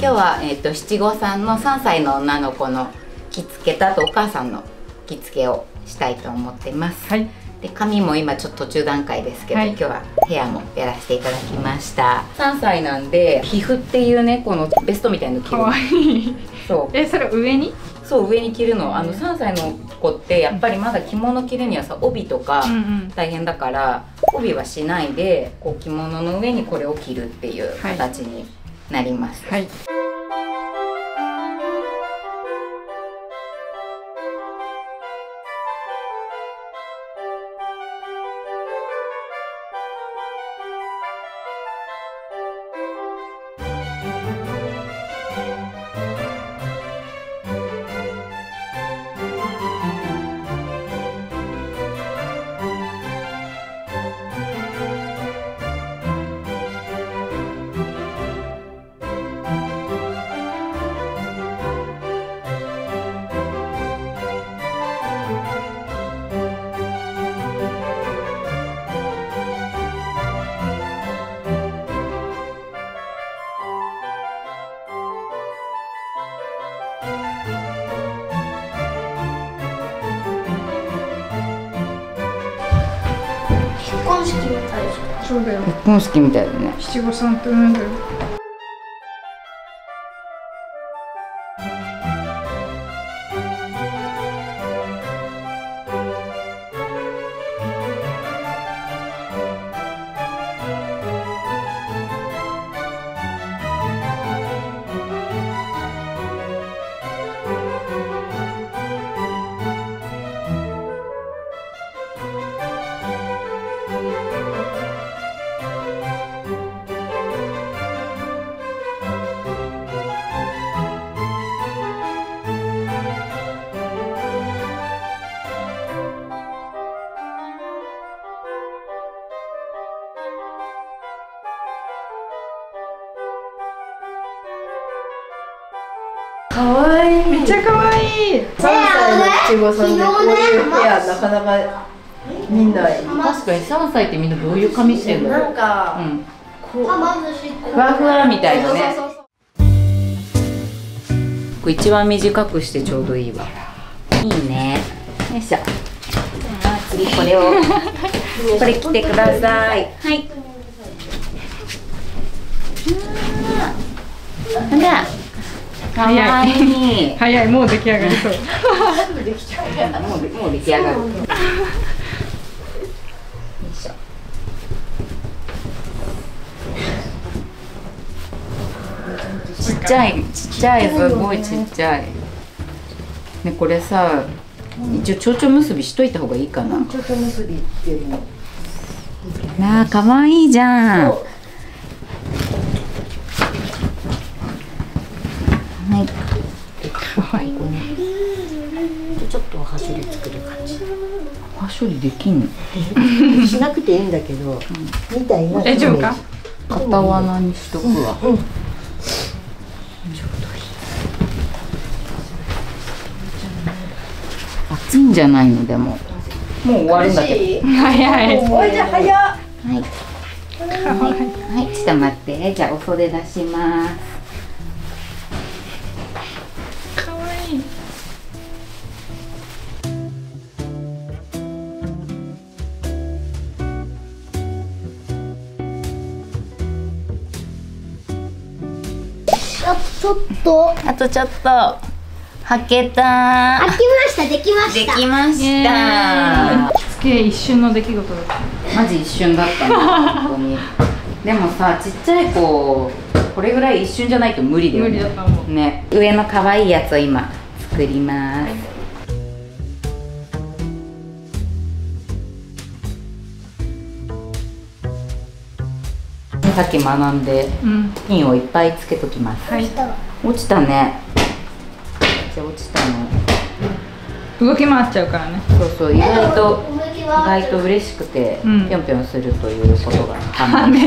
日は、七五三の3歳の女の子の着付けと、あとお母さんの着付けをしたいと思ってます。はい、で髪も今ちょっと途中段階ですけど、今日はヘアもやらせていただきました。3歳なんで皮膚っていうね、このベストみたいの着る。かわいい。そう、それ上に、そう上に着るの。3歳の子ってやっぱりまだ着物着るにはさ、帯とか大変だから、帯はしないでこう着物の上にこれを着るっていう形になります。はい、 結婚式みたいじゃん。 そうだよ。結婚式みたいだね。 七五三ってなんだよ。 かわいい。 めっちゃかわいい。 3歳の七五三でこういうヘアなかなか見ない。 確かに3歳ってみんなどういう髪してんの？ なんか、 こうふわふわみたいなね。これ一番短くしてちょうどいいわ。いいね。よいしょ。次これをこれ着てください。はい。ほら。かわいい。 早い、もう出来上がりそう。 できちゃう。もう出来上がる。よいしょ。ちっちゃい、すごいちっちゃい。ね、これさ、一応蝶々結びしといた方がいいかな。 蝶々結びっていうの。 なあ、かわいいじゃん。はい。 可愛いね。ちょっとはしょり作る感じ。 はしょりできんの？ しなくていいんだけど、みたいな。 大丈夫か？ 片罠にしとくわ。ちょうどいい。暑いんじゃないのでも。もう終わるんだけど。 早い。 おいじゃ早っ。 はい。はい、ちょっと待って。じゃあお袖出します。あとちょっと。はけた。 できました。 できました。 着付け一瞬の出来事だった。 マジ一瞬だったね。本当に。でもさ、ちっちゃい子、これぐらい一瞬じゃないと無理だよね。 無理だと思う。 ね、上の可愛いやつを今作ります。さっき学んで、ピンをいっぱいつけときます。落ちたね。じゃあ落ちたの。 動き回っちゃうからね。 そうそう、意外と嬉しくて、ぴょんぴょんするということが判明した。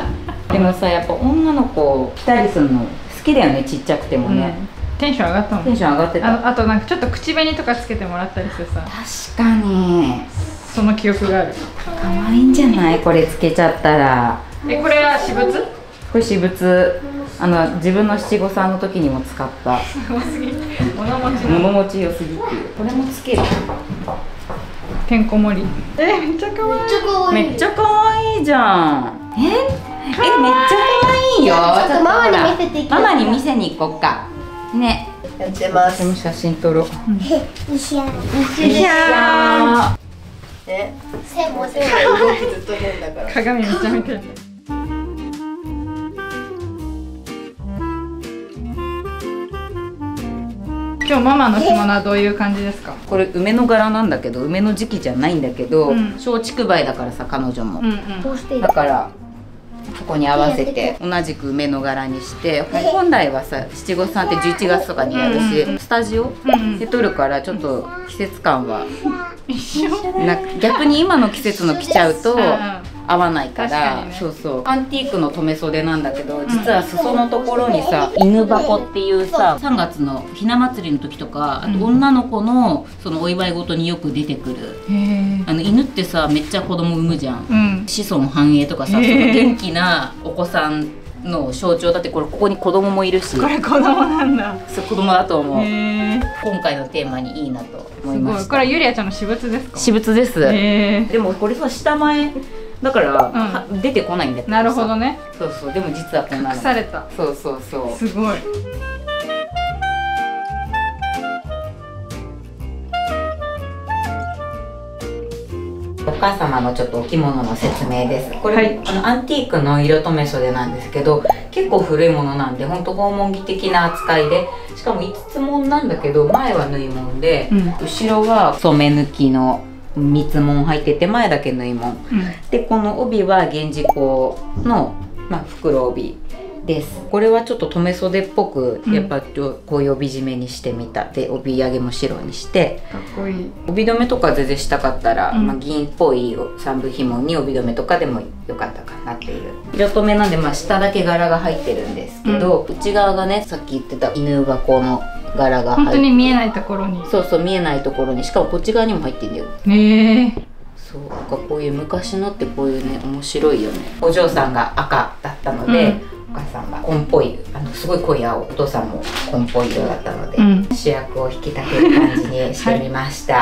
でもさ、やっぱ女の子着たりするの好きだよね、ちっちゃくてもね。 テンション上がったもん。 テンション上がってた。 あとなんかちょっと口紅とかつけてもらったりしてさ。 確かに。 その記憶がある。 可愛いんじゃない、これつけちゃったら。 これは私物？ これ私物。 自分の七五三の時にも使った物持ち良すぎっていう。これもつける。 てんこ盛り。めっちゃ可愛い。 めっちゃ可愛いじゃん。めっちゃ可愛いよ。 ちょっとママに見せていきます。 ママに見せに行こうか。ね。 やってます。 私も写真撮ろう。 うしゃ線も動きずっと変だから。 鏡めっちゃ見てる。今日ママの着物はどういう感じですか？ これ梅の柄なんだけど、梅の時期じゃないんだけど、松竹梅だからさ、彼女も。だからここに合わせて同じく梅の柄にして、本来はさ七五三って11月とかにやるし、スタジオで撮るからちょっと季節感は逆に今の季節の着ちゃうと合わないから、そうそう、アンティークの留め袖なんだけど、実は裾のところにさ、犬箱っていうさ、3月のひな祭りの時とか、あと女の子のそのお祝い事によく出てくる、犬ってさめっちゃ子供産むじゃん、子孫繁栄とかさ、その元気なお子さんの象徴だって。これここに子供もいるし、 これ子供なんだ。 そう、子供だと思う。今回のテーマにいいなと思いました。 これゆりあちゃんの私物ですか？ 私物です。でもこれさ下前だから、出てこないんだけど。 なるほどね。 そうそう、でも実はこんなの隠された。 そうそうそう。 すごい。 お母様のちょっとお着物の説明です。これ、アンティークの色留め袖なんですけど、結構古いものなんで、ほんと訪問着的な扱いで、しかも5つもんなんだけど、前は縫い物で、後ろは染め抜きの三つ紋入ってて、前だけ縫い物、でこの帯は源氏香の、袋帯です。これはちょっと留め袖っぽく、やっぱこういう帯締めにしてみた。で帯揚げも白にして、 かっこいい。 帯留めとか全然したかったら、銀っぽい三分紐に帯留めとかでもよかったかなっていう色留めなんで、下だけ柄が入ってるんですけど、内側がね、さっき言ってた犬箱の柄が入って、 本当に見えないところに。 そうそう、見えないところに、しかもこっち側にも入ってんだよ。そう、なんかこういう昔のってこういうね、面白いよね。お嬢さんが赤だったので、お母さんは紺っぽい、すごい濃い青、お父さんも紺っぽい色だったので、主役を引き立てる感じにしてみました。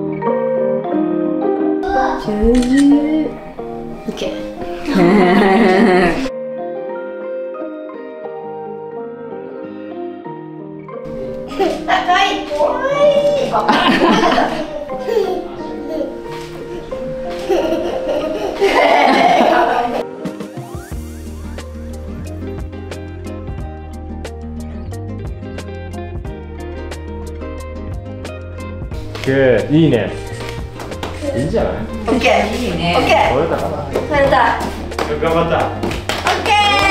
いいね。いいんじゃない？ オッケー。 いいね。 オッケー。 取れたかな。 取れた。 頑張った。 オッ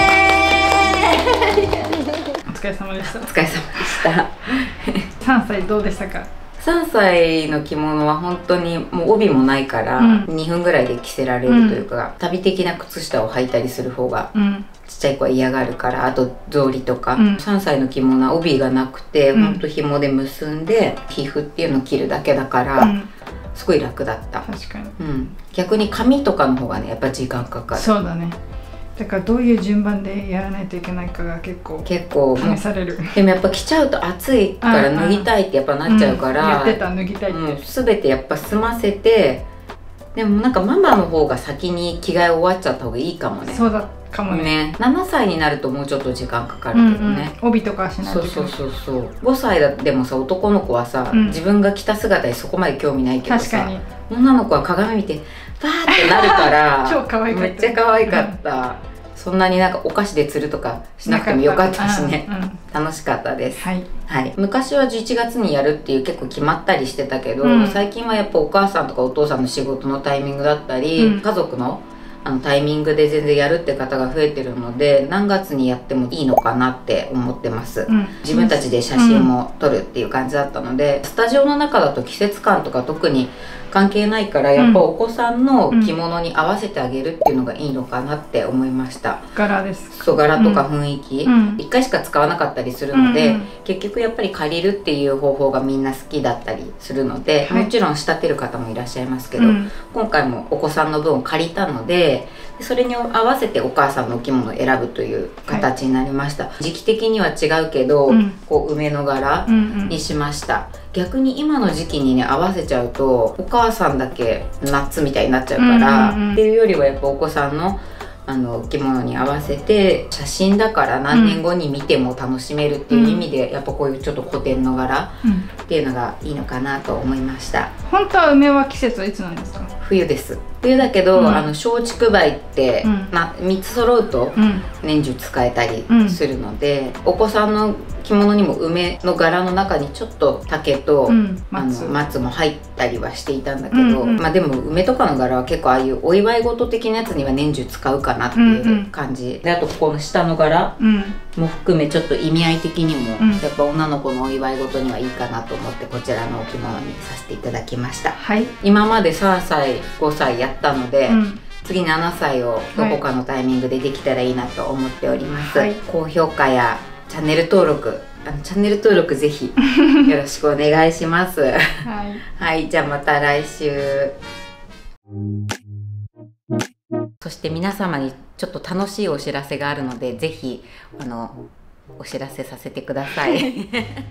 ケー。 お疲れ様でした。 お疲れ様でした 3歳どうでしたか ？3歳の着物は本当にもう帯もないから、2分ぐらいで着せられるというか、旅的な靴下を履いたりする方が、ちっちゃい子は嫌がるから、あと草履とか、3歳の着物は帯がなくて、ほんと紐で結んで皮膚っていうのを着るだけだから、すごい楽だった。 確かに。 逆に髪とかの方がね、やっぱ時間かかる。 そうだね。だからどういう順番でやらないといけないかが結構試される。 でもやっぱ着ちゃうと暑いから脱ぎたいってやっぱなっちゃうから、 言ってた、脱ぎたいって。 全てやっぱ済ませて、でもなんかママの方が先に着替え終わっちゃった方がいいかもね。 そうだかもね。 7歳になるともうちょっと時間かかるけどね。 帯とかしないと。 そう5歳でもさ、男の子はさ、自分が着た姿にそこまで興味ないけどさ、女の子は鏡見てバーってなるから超可愛かった。 めっちゃ可愛かった。そんなになんかお菓子で釣るとかしなくてもよかったしね、楽しかったです。昔は11月にやるっていう結構決まったりしてたけど、最近はやっぱお母さんとかお父さんの仕事のタイミングだったり、家族のタイミングで全然やるって方が増えてるので、何月にやってもいいのかなって思ってます。自分たちで写真も撮るっていう感じだったので、スタジオの中だと季節感とか特に関係ないから、やっぱお子さんの着物に合わせてあげるっていうのがいいのかなって思いました。 柄ですか？ そう、柄とか雰囲気、1回しか使わなかったりするので、結局やっぱり借りるっていう方法がみんな好きだったりするので、もちろん仕立てる方もいらっしゃいますけど、今回もお子さんの分を借りたので、それに合わせてお母さんのお着物を選ぶという形になりました。時期的には違うけど、こう梅の柄にしました。逆に今の時期にね合わせちゃうとお母さんだけ夏みたいになっちゃうから、っていうよりはやっぱお子さんのお着物に合わせて、写真だから何年後に見ても楽しめるっていう意味で、やっぱこういうちょっと古典の柄っていうのがいいのかなと思いました。 本当は梅は季節はいつなんですか？ 冬です。冬だけど、松竹梅って、3つ揃うと年中使えたりするので、お子さんの着物にも梅の柄の中にちょっと竹と、松も入ったりはしていたんだけど、でも梅とかの柄は結構ああいうお祝い事的なやつには年中使うかなっていう感じで、あとここの下の柄も含めちょっと意味合い的にも、やっぱ女の子のお祝い事にはいいかなと思ってこちらのお着物にさせていただきました。今まで3歳5歳やったので、次7歳をどこかのタイミングでできたらいいなと思っております。高評価やチャンネル登録、ぜひよろしくお願いします。はい、じゃあまた来週。そして皆様にちょっと楽しいお知らせがあるので、ぜひお知らせさせてください。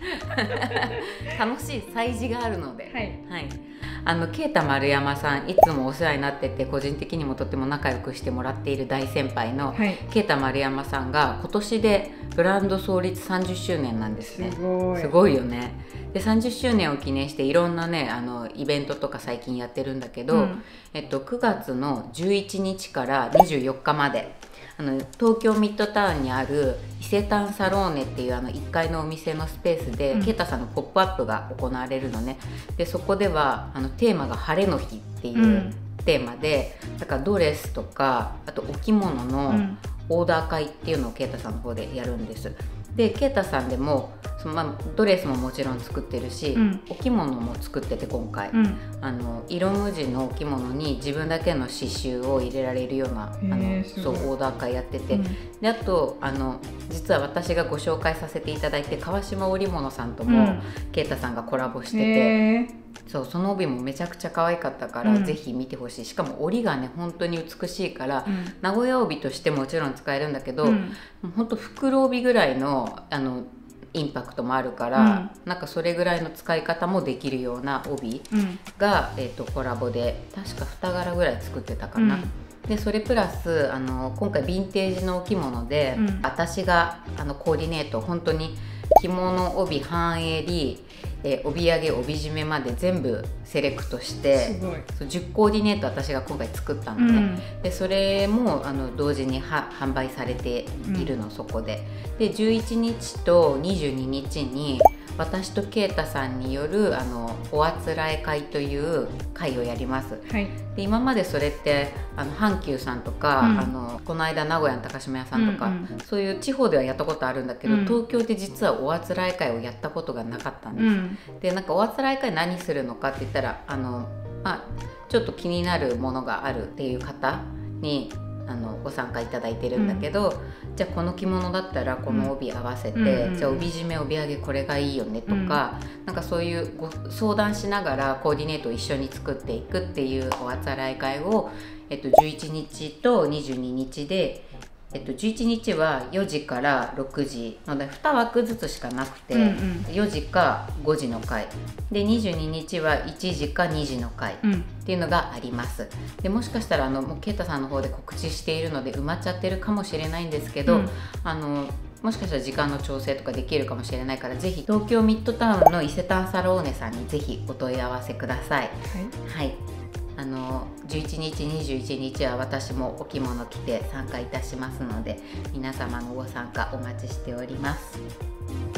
楽しい催事があるので、啓太丸山さん、いつもお世話になってて、個人的にもとっても仲良くしてもらっている大先輩の啓太丸山さんが今年でブランド創立30周年なんですね。すごいよね。で30周年を記念していろんなねイベントとか最近やってるんだけど、9月の11日から24日まで東京ミッドタウンにある伊勢丹サローネっていう1階のお店のスペースで、啓太さんのポップアップが行われるのね。でそこではテーマが晴れの日っていうテーマで、だからドレスとかあとお着物のオーダー会っていうのを啓太さんの方でやるんです。で啓太さんでもドレスももちろん作ってるし、お着物も作ってて、今回、色無地のお着物に自分だけの刺繍を入れられるようなそうオーダー会やってて、であと実は私がご紹介させていただいて川島織物さんとも啓太さんがコラボしてて、その帯もめちゃくちゃ可愛かったから、ぜひ見てほしい。しかも織がね本当に美しいから、名古屋帯としてもちろん使えるんだけど、本当袋帯ぐらいのインパクトもあるから、なんかそれぐらいの使い方もできるような帯が、コラボで確か2柄ぐらい作ってたかな。でそれプラス今回ヴィンテージのお着物で、私がコーディネート、本当に着物帯半襟帯揚げ帯締めまで全部セレクトして10コーディネート私が今回作ったので、でそれも同時に販売されているの、そこで。で11日と22日に私と啓太さんによるおあつらえ会という会をやります。で今までそれって阪急さんとか、この間名古屋の高島屋さんとか、そういう地方ではやったことあるんだけど、東京で実はおあつらえ会をやったことがなかったんです。でなんかおあつらえ会何するのかって言ったらちょっと気になるものがあるっていう方にご参加いただいてるんだけど、じゃあこの着物だったらこの帯合わせて、じゃあ帯締め帯揚げこれがいいよねとか、なんかそういう相談しながらコーディネートを一緒に作っていくっていうおあつらい会を、11日と22日で、11日は4時から6時ので2枠ずつしかなくて、4時か5時の回で、22日は1時か2時の回っていうのがあります。でもしかしたらもう啓太さんの方で告知しているので埋まっちゃってるかもしれないんですけど、もしかしたら時間の調整とかできるかもしれないから、ぜひ東京ミッドタウンの伊勢丹サローネさんにぜひお問い合わせください。11日21日は私もお着物着て参加いたしますので、皆様のご参加お待ちしております。